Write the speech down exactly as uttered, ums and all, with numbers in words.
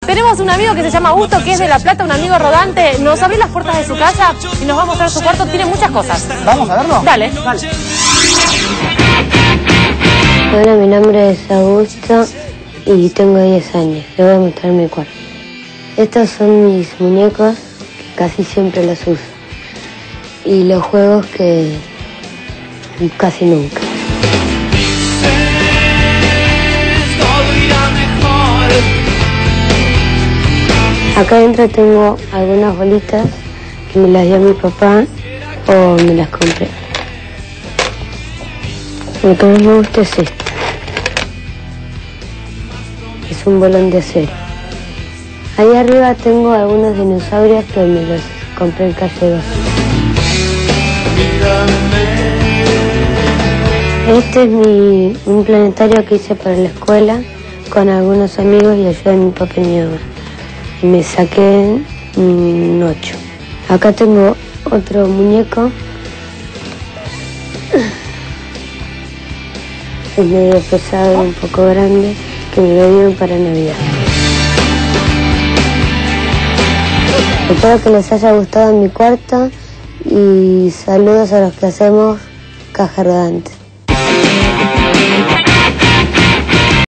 Tenemos un amigo que se llama Augusto, que es de La Plata, un amigo rodante. Nos abrió las puertas de su casa y nos va a mostrar su cuarto. Tiene muchas cosas. ¿Vamos a verlo? Dale, dale. Hola, mi nombre es Augusto y tengo diez años. Le voy a mostrar mi cuarto. Estos son mis muñecos, que casi siempre los uso. Y los juegos que casi nunca. Acá adentro tengo algunas bolitas que me las dio mi papá o me las compré. Lo que más me gusta es esto. Es un bolón de acero. Ahí arriba tengo algunos dinosaurios que me los compré en calle dos. Este es mi, un planetario que hice para la escuela con algunos amigos y ayudé a mi papá y mi mamá. Y me saqué un ocho. Acá tengo otro muñeco. Es medio pesado y un poco grande, que me lo dieron para Navidad. Espero que les haya gustado mi cuarto y saludos a los que hacemos Caja Rodante.